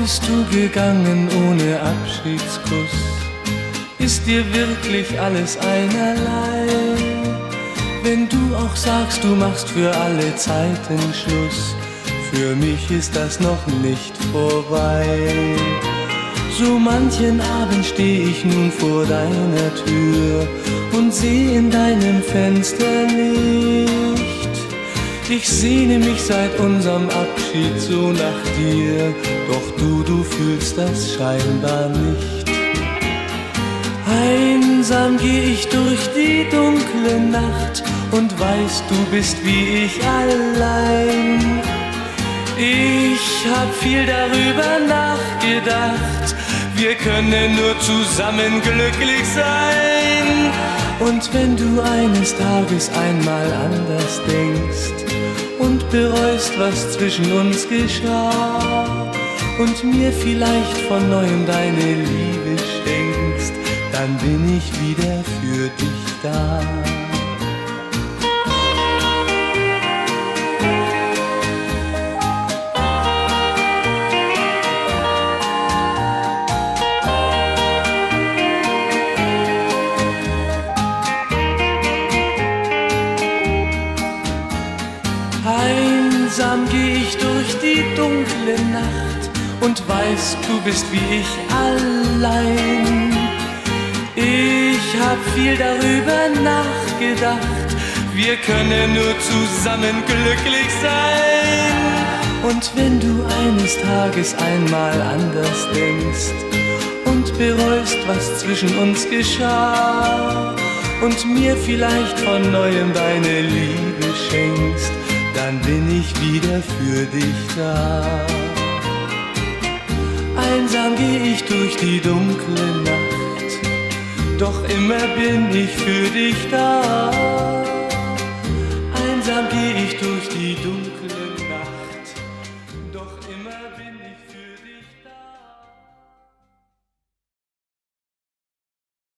bist du gegangen ohne Abschiedskuss? Ist dir wirklich alles einerlei? Wenn du auch sagst, du machst für alle Zeiten Schluss, für mich ist das noch nicht vorbei. So manchen Abend steh ich nun vor deiner Tür und seh in deinem Fenster Licht. Ich sehne mich seit unserem Abschied so nach dir, doch du fühlst das scheinbar nicht. Einsam geh ich durch die dunkle Nacht und weiß, du bist wie ich allein. Ich hab viel darüber nachgedacht, wir können nur zusammen glücklich sein. Und wenn du eines Tages einmal anders denkst und bereust, was zwischen uns geschah, und mir vielleicht von neuem deine Liebe schenkst, dann bin ich wieder für dich da. Einsam geh ich durch die dunkle Nacht und weiß, du bist wie ich allein. Ich hab viel darüber nachgedacht, wir können nur zusammen glücklich sein. Und wenn du eines Tages einmal anders denkst und bereust, was zwischen uns geschah, und mir vielleicht von neuem deine Liebe schenkst, dann bin ich wieder für dich da. Einsam geh ich durch die dunkle Nacht, doch immer bin ich für dich da. Einsam geh ich durch die dunkle Nacht.